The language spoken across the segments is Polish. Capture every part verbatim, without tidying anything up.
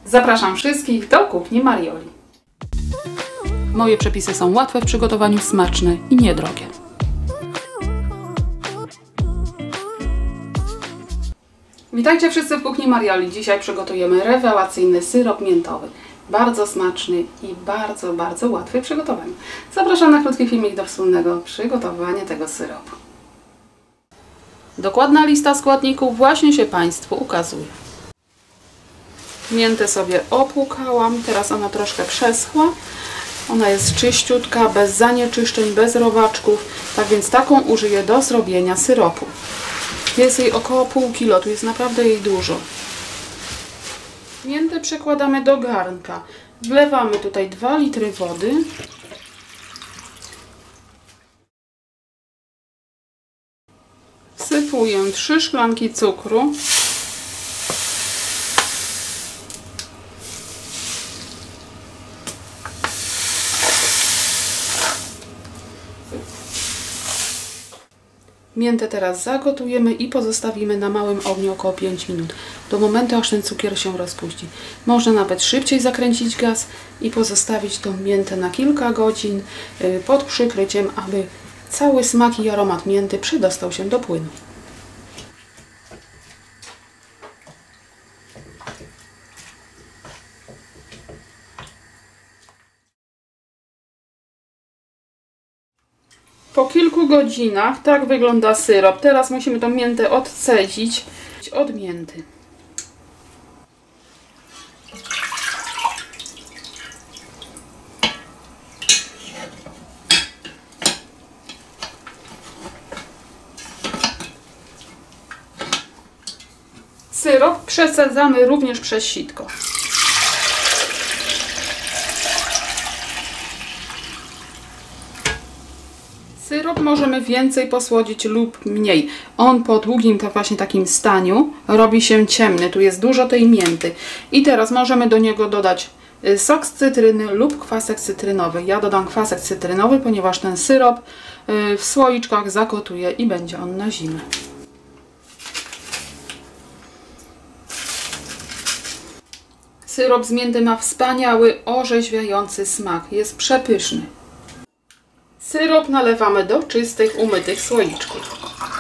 Zapraszam wszystkich do kuchni Marioli. Moje przepisy są łatwe w przygotowaniu, smaczne i niedrogie. Witajcie wszyscy w kuchni Marioli. Dzisiaj przygotujemy rewelacyjny syrop miętowy. Bardzo smaczny i bardzo, bardzo łatwy w przygotowaniu. Zapraszam na krótki filmik do wspólnego przygotowania tego syropu. Dokładna lista składników właśnie się Państwu ukazuje. Miętę sobie opłukałam, teraz ona troszkę przeschła. Ona jest czyściutka, bez zanieczyszczeń, bez robaczków, tak więc taką użyję do zrobienia syropu. Jest jej około pół kilo, tu jest naprawdę jej dużo. Miętę przekładamy do garnka. Wlewamy tutaj dwa litry wody. Wsypuję trzy szklanki cukru. Miętę teraz zagotujemy i pozostawimy na małym ogniu około pięć minut, do momentu aż ten cukier się rozpuści. Można nawet szybciej zakręcić gaz i pozostawić tą miętę na kilka godzin pod przykryciem, aby cały smak i aromat mięty przedostał się do płynu. Po kilku godzinach tak wygląda syrop. Teraz musimy tą miętę odcedzić od mięty. Syrop przesadzamy również przez sitko. Syrop możemy więcej posłodzić lub mniej. On po długim to właśnie takim staniu robi się ciemny. Tu jest dużo tej mięty. I teraz możemy do niego dodać sok z cytryny lub kwasek cytrynowy. Ja dodam kwasek cytrynowy, ponieważ ten syrop w słoiczkach zagotuję i będzie on na zimę. Syrop z mięty ma wspaniały, orzeźwiający smak. Jest przepyszny. Syrop nalewamy do czystych, umytych słoiczków.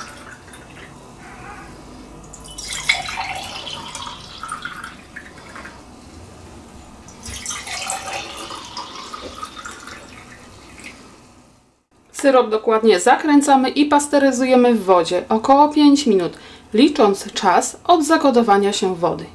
Syrop dokładnie zakręcamy i pasteryzujemy w wodzie około pięć minut, licząc czas od zagotowania się wody.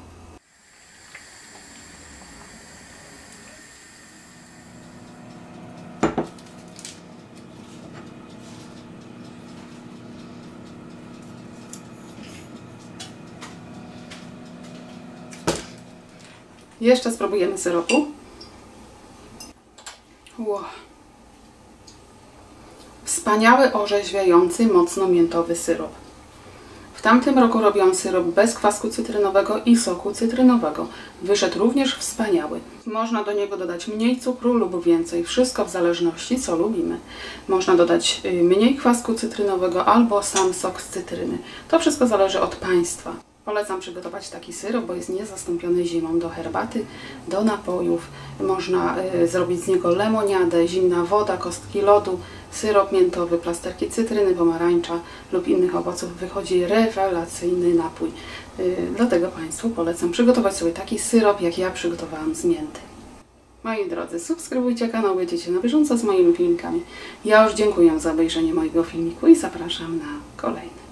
Jeszcze spróbujemy syropu. Wow. Wspaniały, orzeźwiający, mocno miętowy syrop. W tamtym roku robiłam syrop bez kwasku cytrynowego i soku cytrynowego. Wyszedł również wspaniały. Można do niego dodać mniej cukru lub więcej. Wszystko w zależności co lubimy. Można dodać mniej kwasku cytrynowego albo sam sok z cytryny. To wszystko zależy od Państwa. Polecam przygotować taki syrop, bo jest niezastąpiony zimą do herbaty, do napojów. Można y, zrobić z niego lemoniadę, zimna woda, kostki lodu, syrop miętowy, plasterki cytryny, pomarańcza lub innych owoców. Wychodzi rewelacyjny napój. Y, dlatego Państwu polecam przygotować sobie taki syrop, jak ja przygotowałam z mięty. Moi drodzy, subskrybujcie kanał, będziecie na bieżąco z moimi filmikami. Ja już dziękuję za obejrzenie mojego filmiku i zapraszam na kolejny.